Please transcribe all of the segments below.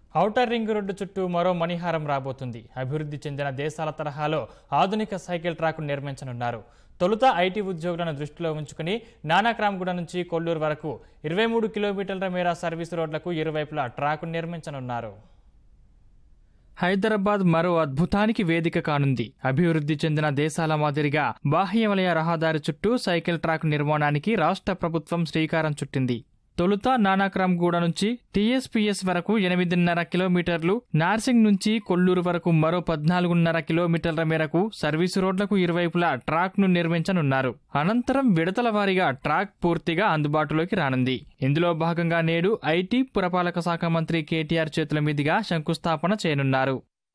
Outer ring road చుట్టూ మరో మణిహారం రాబోతుంది. అభివృద్ధి చెందిన దేశాల తరహాలో ఆధునిక సైకిల్ ట్రాక్ను నిర్మించనున్నారు. తొలుత ఐటీ ఉద్యోగులను దృష్టిలో ఉంచుకుని నానాక్రామ్గూడ నుంచి కొల్లూరు వరకు 23 కిలోమీటర్ల మేర సర్వీసు రోడ్లకు ఇరువైపులా ట్రాక్ను నిర్మించనున్నారు. హైదరాబాద్ మరో అద్భుతానికి వేదిక కానుంది. అభివృద్ధి చెందిన దేశాల మాదిరిగా బాహ్య వలయ రహదారి చుట్టూ సైకిల్ ట్రాక్ నిర్మాణానికి రాష్ట్ర ప్రభుత్వం శ్రీకారం చుట్టింది. తొలుత నానాక్రామ్గూడ నుంచి టీఎస్పీఎస్ వరకు 8.5 కిలోమీటర్లు, నార్సింగ్ నుంచి కొల్లూరు వరకు మరో 14.5 కిలోమీటర్ల మేరకు సర్వీసు రోడ్లకు ఇరువైపులా ట్రాక్ను నిర్మించనున్నారు. అనంతరం విడతల వారీగా ట్రాక్ పూర్తిగా అందుబాటులోకి రానుంది. ఇందులో భాగంగా నేడు ఐటీ, పురపాలక శాఖ మంత్రి కేటీఆర్ చేతుల మీదుగా శంకుస్థాపన చేయనున్నారు.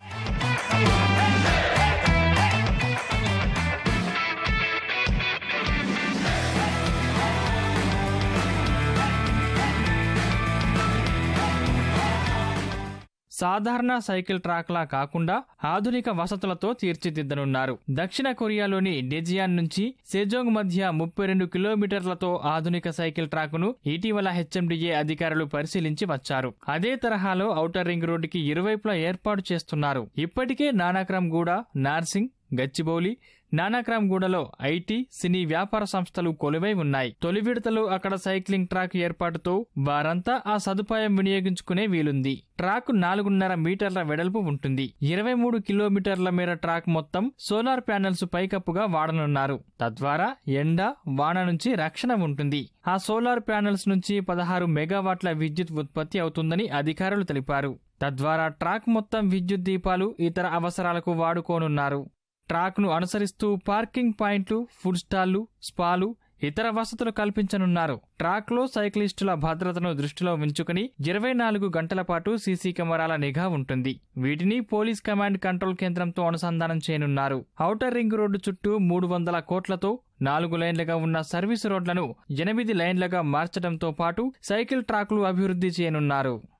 సాధారణ సైకిల్ ట్రాక్లా కాకుండా ఆధునిక వసతులతో తీర్చిదిద్దనున్నారు. దక్షిణ కొరియాలోని డెజియాన్ నుంచి సెజోంగ్ మధ్య 32 కిలోమీటర్లతో ఆధునిక సైకిల్ ట్రాక్ను ఇటీవల హెచ్ఎండిఏ అధికారులు పరిశీలించి వచ్చారు. అదే తరహాలో ఔటర్ రింగ్ రోడ్డుకి ఇరువైపులా ఏర్పాటు చేస్తున్నారు. ఇప్పటికే నానాక్రామ్గూడ, నార్సింగ్, గచ్చిబౌలి, నానాక్రామ్గూడలో ఐటీ, సినీ వ్యాపార సంస్థలు కొలువై ఉన్నాయి. తొలి విడతలో అక్కడ సైక్లింగ్ ట్రాక్ ఏర్పాటుతో వారంతా ఆ సదుపాయం వినియోగించుకునే వీలుంది. ట్రాక్ 4.5 మీటర్ల వెడల్పు ఉంటుంది. 23 కిలోమీటర్ల మేర ట్రాక్ మొత్తం సోలార్ ప్యానెల్స్ పైకప్పుగా వాడనున్నారు. తద్వారా ఎండ, వాన నుంచి రక్షణ ఉంటుంది. ఆ సోలార్ ప్యానెల్స్ నుంచి 16 మెగావాట్ల విద్యుత్ ఉత్పత్తి అవుతుందని అధికారులు తెలిపారు. తద్వారా ట్రాక్ మొత్తం విద్యుత్ దీపాలు, ఇతర అవసరాలకు వాడుకోనున్నారు. ట్రాక్ను అనుసరిస్తూ పార్కింగ్ పాయింట్లు, ఫుడ్ స్టాళ్లు, స్పాలు, ఇతర వసతులు కల్పించనున్నారు. ట్రాక్లో సైక్లిస్టుల భద్రతను దృష్టిలో ఉంచుకుని 24 గంటల పాటు సీసీ కెమెరాల నిఘా ఉంటుంది. వీటిని పోలీస్ కమాండ్ కంట్రోల్ కేంద్రంతో అనుసంధానం చేయనున్నారు. ఔటర్ రింగ్ రోడ్డు చుట్టూ 300 కోట్లతో 4 లైన్లుగా ఉన్న సర్వీసు రోడ్లను 8 లైన్లుగా మార్చడంతో పాటు సైకిల్ ట్రాక్లు అభివృద్ధి చేయనున్నారు.